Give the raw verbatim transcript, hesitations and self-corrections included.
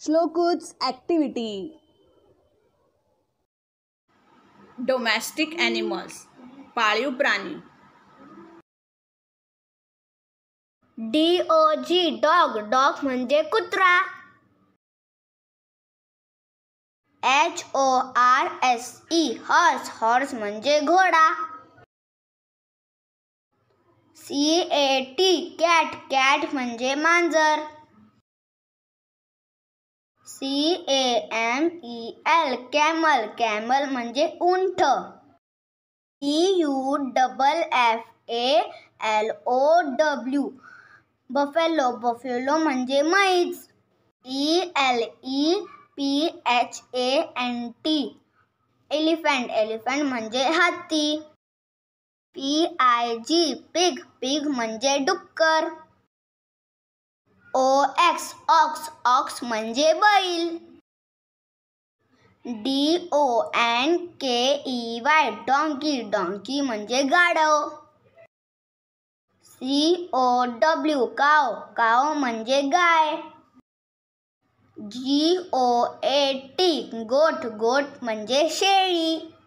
श्लोकूच activity. Domestic animals, पाळीव प्राणी. D O G dog, dog म्हणजे कुत्रा. H O R S E horse, horse म्हणजे घोडा. C A T cat, cat म्हणजे मांजर. C A M E L camel, camel म्हणजे उंट. E U double F A L O W buffalo, buffalo म्हणजे म्हैस. E L E P H A N T elephant, elephant म्हणजे हत्ती. P I G pig, pig म्हणजे डुक्कर. O X ox, ox म्हणजे बैल. D O N K E Y donkey, donkey म्हणजे गाढव. सी ओ डब्ल्यू काव, काव म्हणजे गाय. जी ओ ए टी गोट, गोट म्हणजे शेळी.